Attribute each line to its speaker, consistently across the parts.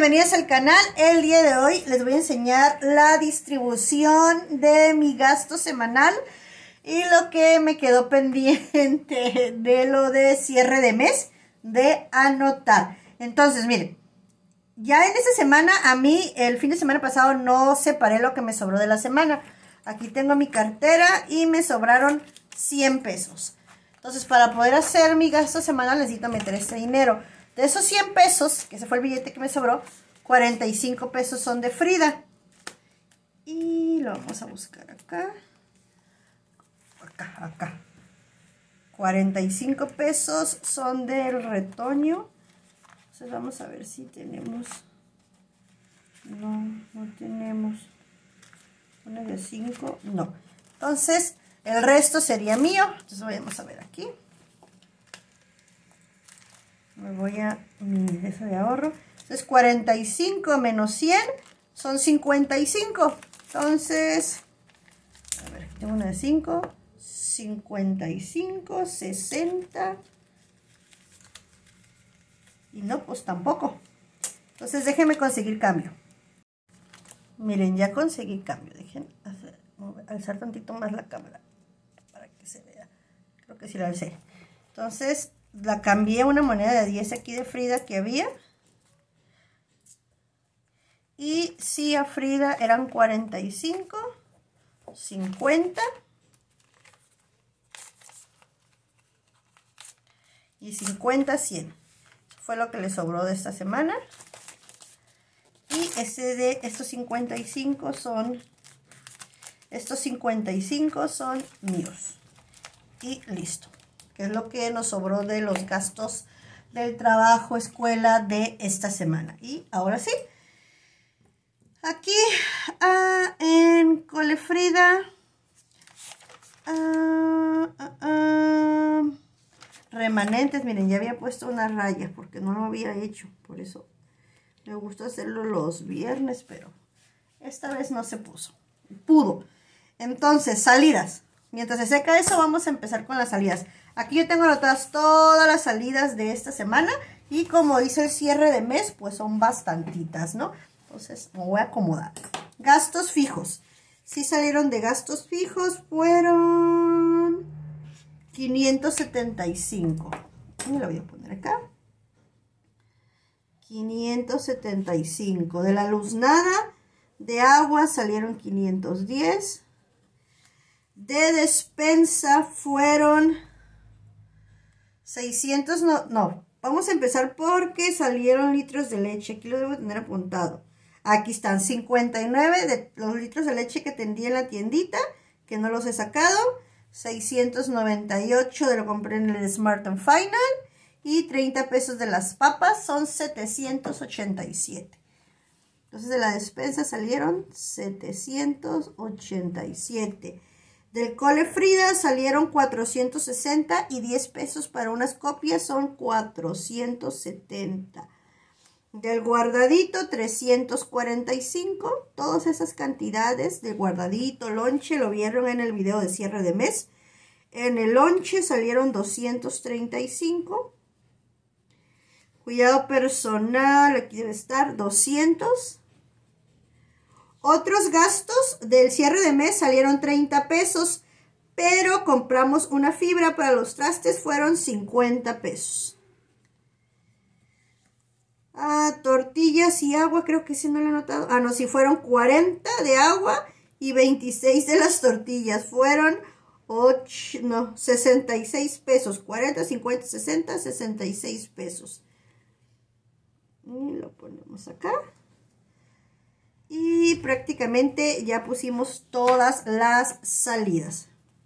Speaker 1: bienvenidos al canal. El día de hoy les voy a enseñar la distribución de mi gasto semanal y lo que me quedó pendiente de lo de cierre de mes de anotar. Entonces, miren, ya en esta semana, a mí el fin de semana pasado no separé lo que me sobró de la semana. Aquí tengo mi cartera y me sobraron 100 pesos. Entonces, para poder hacer mi gasto semanal necesito meter este dinero. De esos 100 pesos, que ese fue el billete que me sobró, 45 pesos son de Frida. Y lo vamos a buscar acá. Acá. 45 pesos son del retoño. Entonces vamos a ver si tenemos. No tenemos. Una de 5, no. Entonces, el resto sería mío. Entonces vamos a ver aquí. Me voy a mi eso de ahorro. Entonces 45 menos 100 son 55. Entonces, a ver, tengo una de 5, 55, 60. Y no, pues tampoco. Entonces déjenme conseguir cambio. Miren, ya conseguí cambio. Dejen alzar tantito más la cámara para que se vea. Creo que sí la alcé. Entonces la cambié a una moneda de 10 aquí de Frida que había. Y sí, a Frida eran 45, 50 y 50, 100. Eso fue lo que le sobró de esta semana. Y estos 55 son míos. Y listo. Que es lo que nos sobró de los gastos del trabajo, escuela de esta semana. Y ahora sí, aquí en Colefrida, remanentes, miren, ya había puesto una raya porque no lo había hecho, por eso me gusta hacerlo los viernes, pero esta vez no se pudo. Entonces, salidas. Mientras se seca eso, vamos a empezar con las salidas. Aquí yo tengo anotadas todas las salidas de esta semana. Y como dice el cierre de mes, pues son bastantitas, ¿no? Entonces, me voy a acomodar. Gastos fijos. Sí salieron de gastos fijos, fueron 575. Y lo voy a poner acá. 575. De la luz nada, de agua salieron 510. De despensa fueron 600, no, vamos a empezar porque salieron litros de leche, aquí lo debo tener apuntado. Aquí están 59 de los litros de leche que tendría en la tiendita, que no los he sacado. 698 de lo compré en el Smart & Final. Y 30 pesos de las papas son 787. Entonces de la despensa salieron 787. Del Colefrida salieron 460 y 10 pesos para unas copias son 470. Del guardadito 345. Todas esas cantidades de guardadito, lonche, lo vieron en el video de cierre de mes. En el lonche salieron 235. Cuidado personal, aquí debe estar 200. Otros gastos del cierre de mes salieron 30 pesos, pero compramos una fibra para los trastes, fueron 50 pesos. Tortillas y agua, creo que sí no lo he notado. No, sí fueron 40 de agua y 26 de las tortillas. Fueron 66 pesos. 40, 50, 60, 66 pesos. Y lo ponemos acá. Y prácticamente ya pusimos todas las salidas.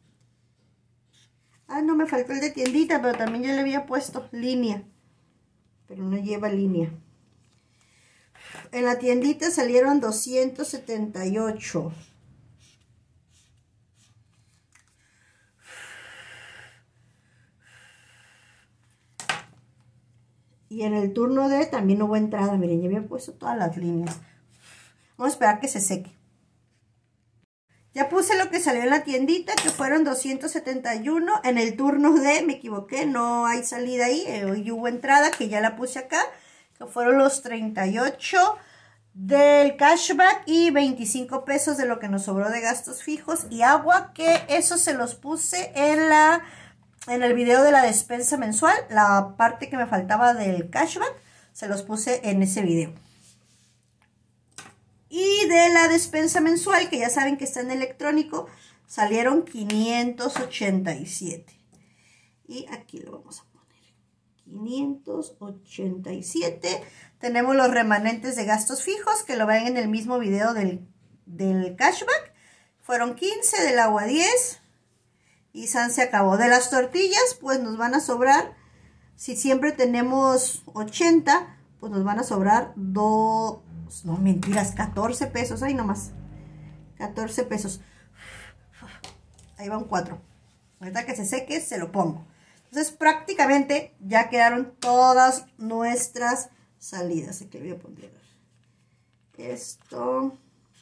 Speaker 1: No me faltó el de tiendita, pero también ya le había puesto línea. Pero no lleva línea. En la tiendita salieron 278. Y en el turno D también hubo entrada. Miren, ya había puesto todas las líneas. Vamos a esperar que se seque. Ya puse lo que salió en la tiendita, que fueron 271. En el turno D me equivoqué, no hay salida ahí. Y hubo entrada, que ya la puse acá. que fueron los 38 del cashback y 25 pesos de lo que nos sobró de gastos fijos y agua, que eso se los puse en el video de la despensa mensual. La parte que me faltaba del cashback se los puse en ese video. Y de la despensa mensual, que ya saben que está en electrónico, salieron 587. Y aquí lo vamos a poner. 587. Tenemos los remanentes de gastos fijos, que lo ven en el mismo video del cashback. Fueron 15, del agua 10. Y san se acabó. De las tortillas, pues nos van a sobrar, si siempre tenemos 80, pues nos van a sobrar 14 pesos. Ahí nomás. 14 pesos. Ahí van 4. Ahorita que se seque, se lo pongo. Entonces, prácticamente ya quedaron todas nuestras salidas. Aquí voy a poner esto,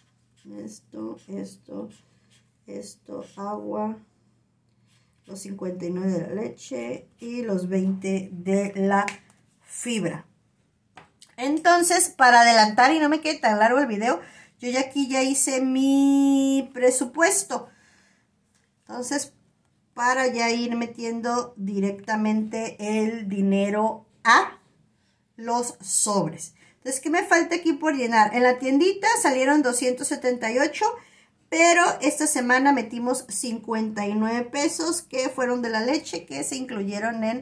Speaker 1: agua, los 59 de la leche y los 20 de la fibra. Entonces, para adelantar y no me quede tan largo el video, yo ya aquí ya hice mi presupuesto. Entonces, para ya ir metiendo directamente el dinero a los sobres. Entonces, ¿qué me falta aquí por llenar? En la tiendita salieron 278, pero esta semana metimos 59 pesos que fueron de la leche, que se incluyeron en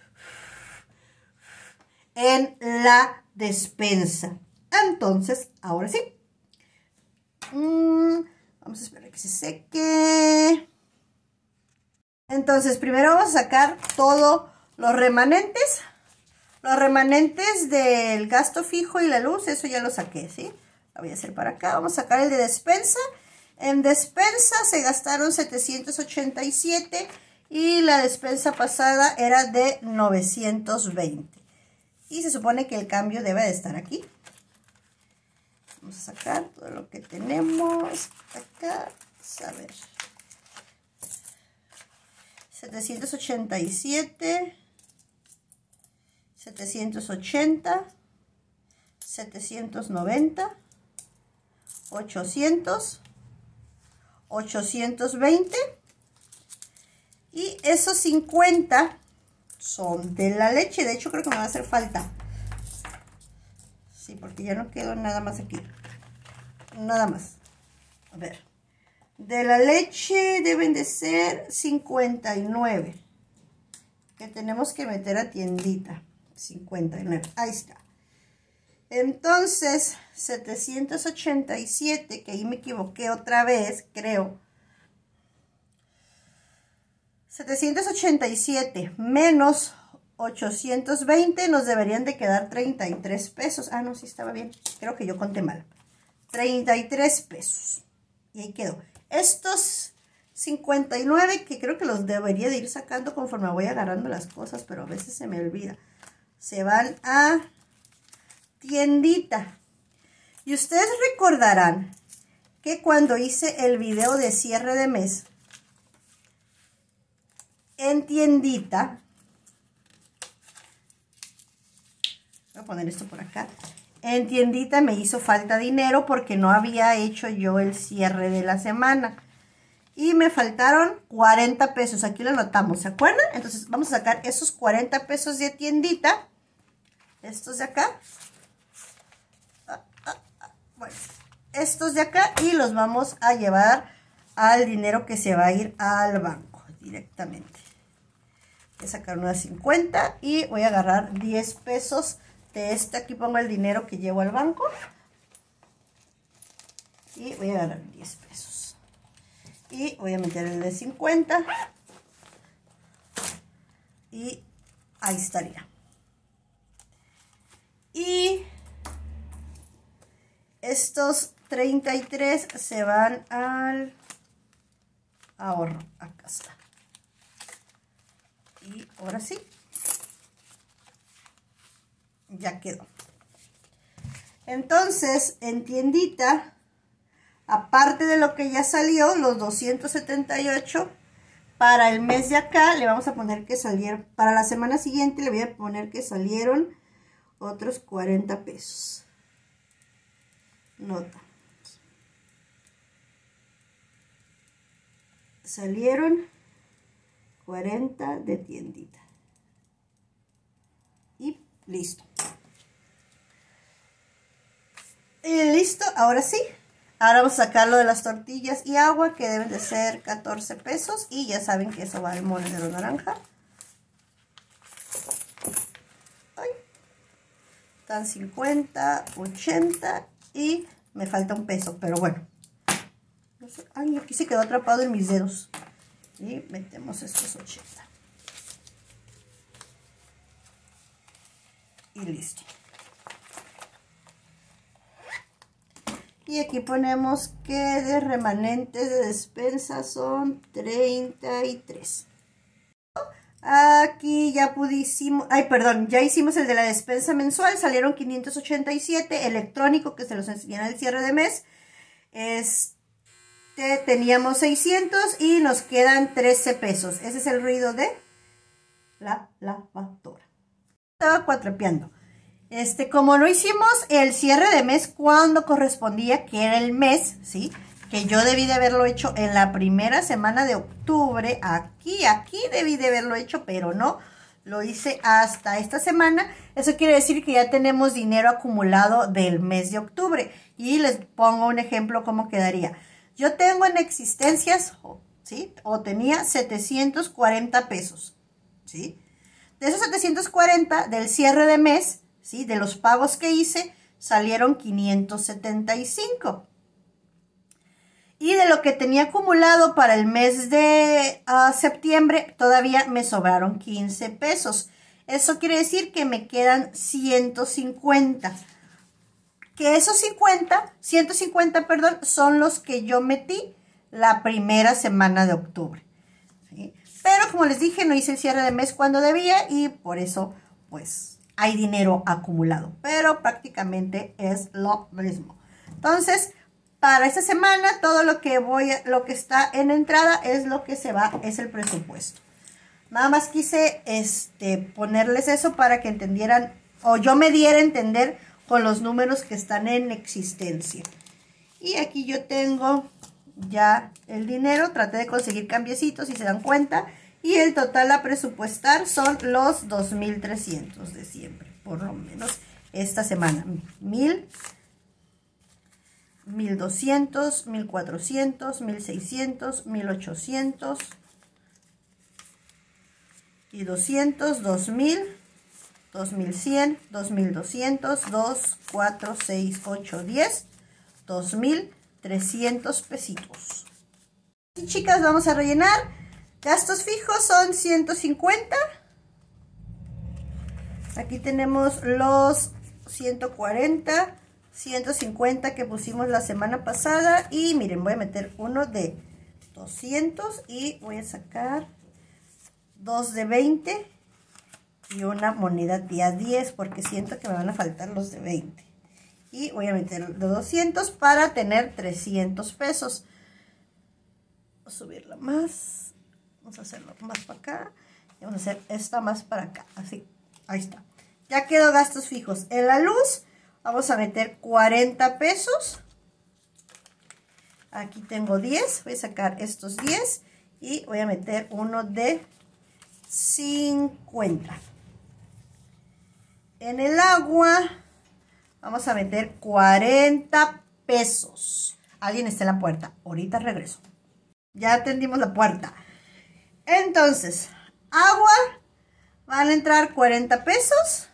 Speaker 1: la despensa. Entonces, ahora sí. Vamos a esperar a que se seque. Entonces, primero vamos a sacar todos los remanentes. Los remanentes del gasto fijo y la luz, eso ya lo saqué, ¿sí? Lo voy a hacer para acá. Vamos a sacar el de despensa. En despensa se gastaron 787 y la despensa pasada era de 920. Y se supone que el cambio debe de estar aquí. Vamos a sacar todo lo que tenemos acá. A ver. 787, 780, 790, 800, 820 y esos 50 son de la leche. De hecho, creo que me va a hacer falta. Sí, porque ya no quedó nada más aquí. Nada más. A ver. De la leche deben de ser 59. Que tenemos que meter a tiendita. 59. Ahí está. Entonces, 787, que ahí me equivoqué otra vez, creo. 787 menos 820 nos deberían de quedar 33 pesos. Ah, no, sí estaba bien. Creo que yo conté mal. 33 pesos. Y ahí quedó. Estos 59, que creo que los debería de ir sacando conforme voy agarrando las cosas, pero a veces se me olvida. Se van a tiendita. Y ustedes recordarán que cuando hice el video de cierre de mes, en tiendita, voy a poner esto por acá, en tiendita me hizo falta dinero porque no había hecho yo el cierre de la semana. Y me faltaron 40 pesos. Aquí lo anotamos, ¿se acuerdan? Entonces vamos a sacar esos 40 pesos de tiendita. Estos de acá. Bueno, estos de acá. Y los vamos a llevar al dinero que se va a ir al banco directamente. Voy a sacar unas 50 y voy a agarrar 10 pesos de este. Aquí pongo el dinero que llevo al banco. Y voy a agarrar 10 pesos. Y voy a meter el de 50. Y ahí estaría. Y estos 33 se van al ahorro. Acá está. Y ahora sí. Ya quedó. Entonces, en tiendita, aparte de lo que ya salió, los 278, para el mes de acá le vamos a poner que salieron, para la semana siguiente le voy a poner que salieron otros 40 pesos. Nota. Salieron 40 de tiendita. Y listo. Y listo, ahora sí. Ahora vamos a sacarlo de las tortillas y agua, que deben de ser 14 pesos. Y ya saben que eso va al monedero naranja. Ay. Están 50, 80 y me falta un peso, pero bueno. No sé. Ay, aquí se quedó atrapado en mis dedos. Y metemos estos 80. Y listo. Y aquí ponemos que de remanentes de despensa son 33. Aquí ya pudimos, ya hicimos el de la despensa mensual, salieron 587, electrónico, que se los enseñé en el cierre de mes. Teníamos 600 y nos quedan 13 pesos. Ese es el ruido de la lavadora. Estaba cuatrapeando. Como no hicimos el cierre de mes cuando correspondía, que era el mes, ¿sí? Que yo debí de haberlo hecho en la primera semana de octubre. Aquí debí de haberlo hecho, pero no. Lo hice hasta esta semana. Eso quiere decir que ya tenemos dinero acumulado del mes de octubre. Y les pongo un ejemplo cómo quedaría. Yo tengo en existencias, ¿sí? O tenía 740 pesos, ¿sí? De esos 740 del cierre de mes, ¿sí? De los pagos que hice, salieron 575. Y de lo que tenía acumulado para el mes de septiembre, todavía me sobraron 15 pesos. Eso quiere decir que me quedan 150. Que esos 150, perdón, son los que yo metí la primera semana de octubre, ¿sí? Pero como les dije, no hice el cierre de mes cuando debía y por eso, pues, hay dinero acumulado. Pero prácticamente es lo mismo. Entonces, para esta semana, todo lo que está en entrada es lo que se va, es el presupuesto. Nada más quise ponerles eso para que entendieran, o yo me diera a entender con los números que están en existencia. Y aquí yo tengo ya el dinero. Traté de conseguir cambiecitos, si se dan cuenta. Y el total a presupuestar son los 2,300 de siempre. Por lo menos esta semana. 1,000, 1,200, 1,400, 1,600, 1,800 y 200, 2,000, 2,100, 2,200, 2, 4, 6, 8, 10, 2,300 pesitos. Y chicas, vamos a rellenar. Gastos fijos son 150. Aquí tenemos los 140, 150 que pusimos la semana pasada. Y miren, voy a meter uno de 200 y voy a sacar dos de 20 y una moneda de a 10 porque siento que me van a faltar los de 20. Y voy a meter de 200 para tener 300 pesos. Voy a subirla más. Vamos a hacerlo más para acá. Y vamos a hacer esta más para acá. Así. Ahí está. Ya quedó gastos fijos. En la luz vamos a meter 40 pesos. Aquí tengo 10. Voy a sacar estos 10. Y voy a meter uno de 50. En el agua vamos a meter 40 pesos. Alguien está en la puerta. Ahorita regreso. Ya atendimos la puerta. Entonces, agua, van a entrar 40 pesos.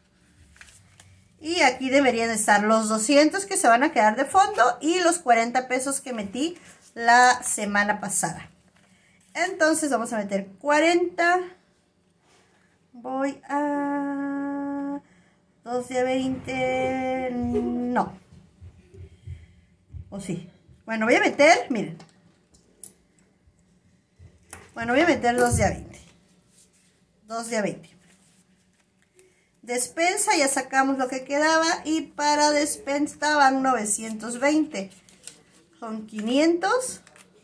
Speaker 1: Y aquí deberían estar los 200 que se van a quedar de fondo y los 40 pesos que metí la semana pasada. Entonces vamos a meter 40. Voy a 2 de 20. No. ¿O sí? Bueno, voy a meter, miren. Bueno, voy a meter 2 de a 20. 2 de a 20. Despensa, ya sacamos lo que quedaba. Y para despensa van 920. Son 500,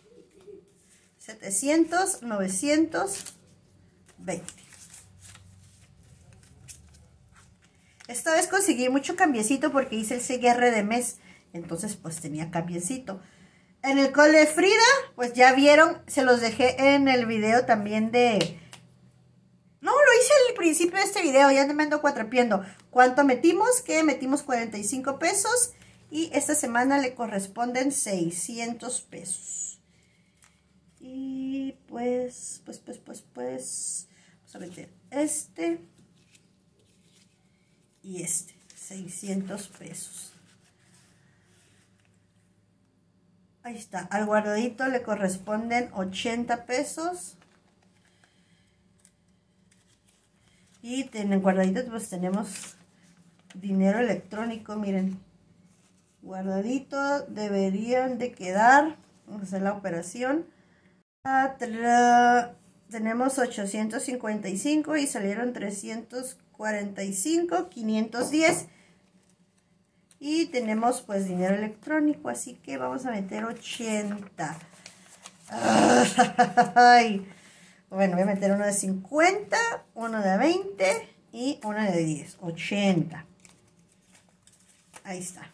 Speaker 1: 700, 920. Esta vez conseguí mucho cambiecito porque hice el cierre de mes. Entonces pues tenía cambiecito. En el cole de Frida, pues ya vieron, se los dejé en el video también de... No, lo hice al principio de este video, ya me ando cuatrapiendo. ¿Cuánto metimos? Que metimos 45 pesos y esta semana le corresponden 600 pesos. Y pues, vamos a meter este y este, 600 pesos. Ahí está, al guardadito le corresponden 80 pesos. Y en el guardadito pues tenemos dinero electrónico, miren. Guardadito deberían de quedar, vamos a hacer la operación. Tenemos 855 y salieron 345, 510. Y tenemos pues dinero electrónico, así que vamos a meter 80. Ay. Bueno, voy a meter uno de 50, uno de 20 y uno de 10, 80. Ahí está.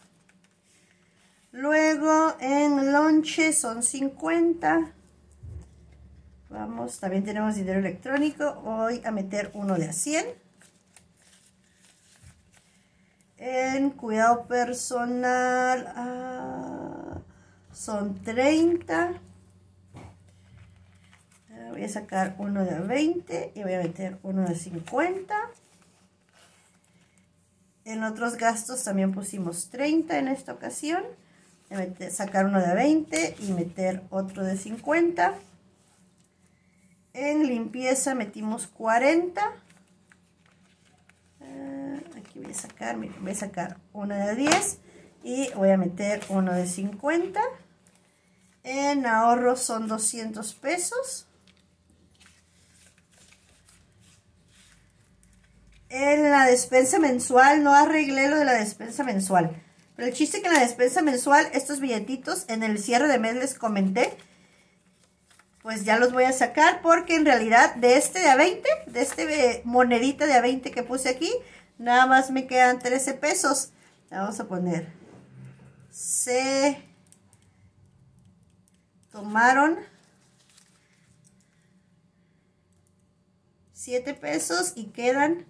Speaker 1: Luego en lonche son 50. Vamos, también tenemos dinero electrónico. Voy a meter uno de a 100. En cuidado personal son 30. Voy a sacar uno de 20 y voy a meter uno de 50. En otros gastos también pusimos 30 en esta ocasión. Voy a sacar uno de 20 y meter otro de 50. En limpieza metimos 40. Aquí voy a sacar, miren, voy a sacar uno de 10 y voy a meter uno de 50. En ahorros son 200 pesos. En la despensa mensual, no arreglé lo de la despensa mensual. Pero el chiste es que en la despensa mensual, estos billetitos, en el cierre de mes les comenté, pues ya los voy a sacar porque en realidad de este de a 20, de este monedita de a 20 que puse aquí, nada más me quedan 13 pesos. Vamos a poner, se tomaron 7 pesos y quedan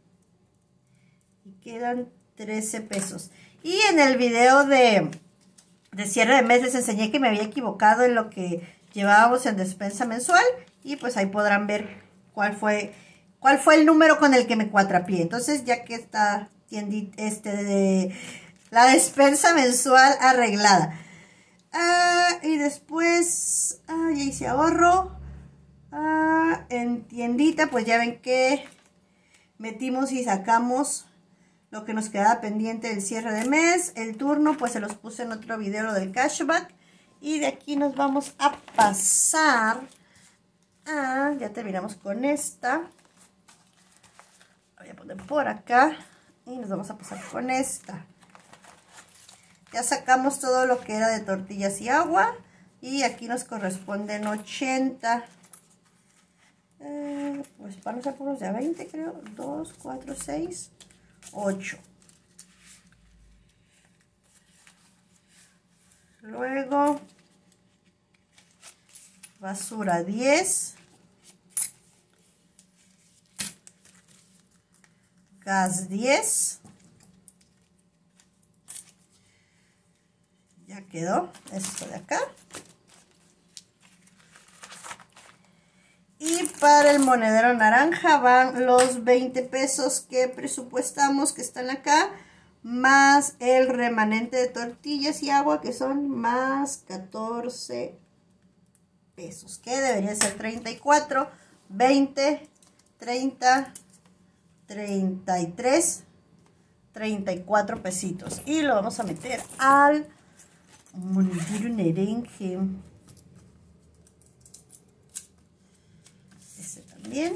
Speaker 1: 13 pesos. Y en el video de cierre de mes les enseñé que me había equivocado en lo que llevábamos en despensa mensual. Y pues ahí podrán ver cuál fue el número con el que me cuatrapié. Entonces ya que está de la despensa mensual arreglada. Y después ya hice ahorro. En tiendita pues ya ven que metimos y sacamos lo que nos quedaba pendiente del cierre de mes. El turno pues se los puse en otro video, lo del cashback. Y de aquí nos vamos a pasar ya terminamos con esta. Voy a poner por acá y nos vamos a pasar con esta. Ya sacamos todo lo que era de tortillas y agua y aquí nos corresponden 80. Pues van a ser puros de a 20 creo. 2, 4, 6, 8. Luego basura 10. Gas 10. Ya quedó esto de acá. Y para el monedero naranja van los 20 pesos que presupuestamos que están acá, más el remanente de tortillas y agua que son más 14 pesos, que debería ser 34, 20, 30, 33, 34 pesitos. Y lo vamos a meter al monedero naranja. Bien,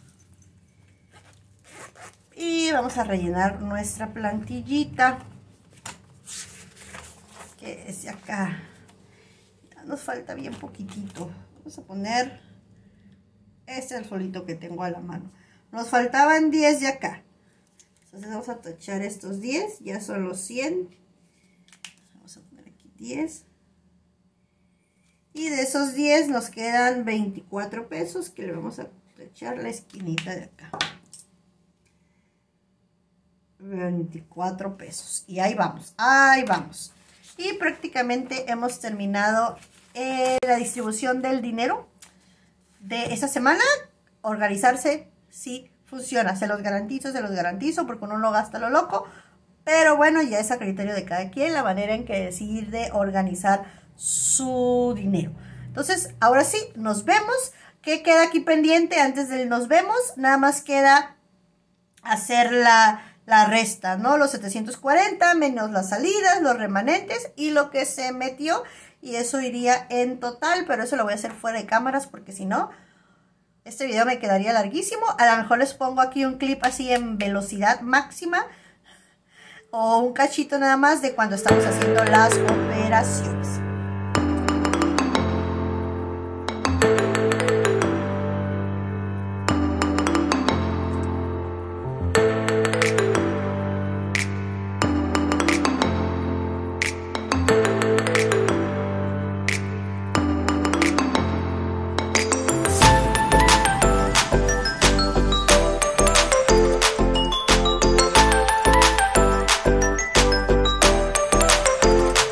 Speaker 1: y vamos a rellenar nuestra plantillita que es de acá. Ya nos falta bien poquitito. Vamos a poner este es el solito que tengo a la mano. Nos faltaban 10 de acá, Entonces vamos a tachar estos 10, ya son los 100. Vamos a poner aquí 10. Y de esos 10 nos quedan 24 pesos que le vamos a tachar la esquinita de acá. 24 pesos. Y ahí vamos, ahí vamos. Y prácticamente hemos terminado la distribución del dinero de esta semana. Organizarse sí funciona, se los garantizo, porque uno no gasta lo loco. Pero bueno, ya es a criterio de cada quien la manera en que decide organizar su dinero. Entonces, ahora sí, nos vemos. ¿Qué queda aquí pendiente antes del nos vemos? Nada más queda hacer la resta, ¿no? Los 740 menos las salidas, los remanentes y lo que se metió. Y eso iría en total, pero eso lo voy a hacer fuera de cámaras porque si no, este video me quedaría larguísimo. A lo mejor les pongo aquí un clip así en velocidad máxima o un cachito nada más de cuando estamos haciendo las operaciones.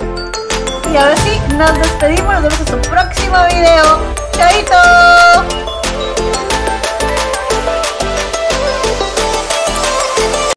Speaker 1: Y ahora sí, nos despedimos, nos vemos en su próximo video. ¡Chaito!